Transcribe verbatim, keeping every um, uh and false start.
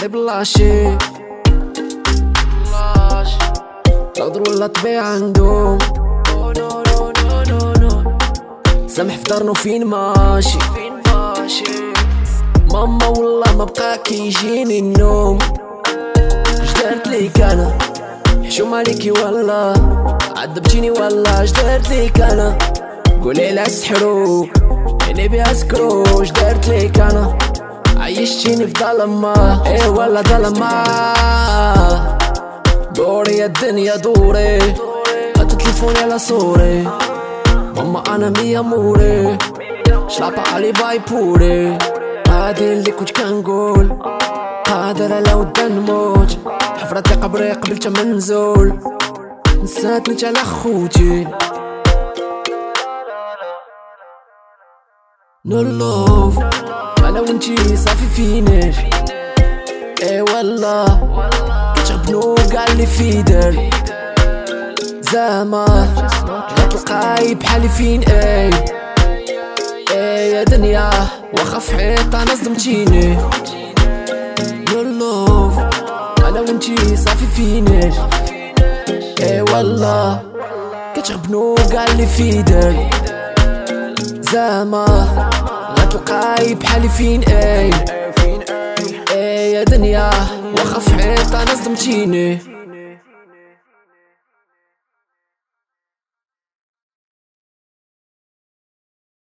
روحي بلاشي لا ضر ولا طبيعة عندهم سامح في دارنا فين ماشي ماما والله ما بقى كيجيني النوم اش دارت ليك انا حشوم عليكي والله عذبتيني والله اش دارت ليك انا قولي لا سحروك عيني بيها سكرو اش دارت ليك انا عيشتيني في ظلمة ايه ولا ظلمة دوري يا الدنيا دوري هات تليفوني على صوري ماما انا مية موري شلابة علي باي بوري هادي اللي كنت كنقول قادر لو دا نموت حفرتي قبري قبل ما نزول نساتني على خوتي نو لوف انا وانتي صافي فيناش اي والله كتغبنو قال لي فيدر زعما غتلقاي بحالي فين اي اي يا دنيا واخا في حيطة انا صدمتيني نو لوف انا وانتي صافي فيناش اي والله كتغبنو قال لي فيدر زعما غتلقاي بحالي فين اي اي يا دنيا واخا في حيطة انا صدمتيني.